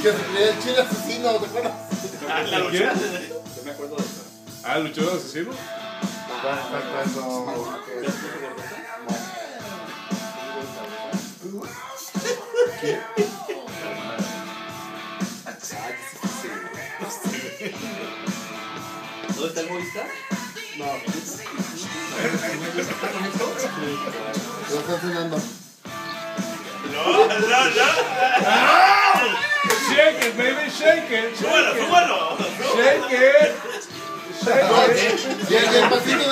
Que se creía el chile asesino, ¿te acuerdas? La lucha. Yo me acuerdo de eso. Ah, luchador asesino. Está eso. ¿Qué? ¿Dónde está el Movistar? No. Lo está enseñando. No. Shake it, baby, shake it. ¡Súbalo! Shake it. Shake it. Y el pasito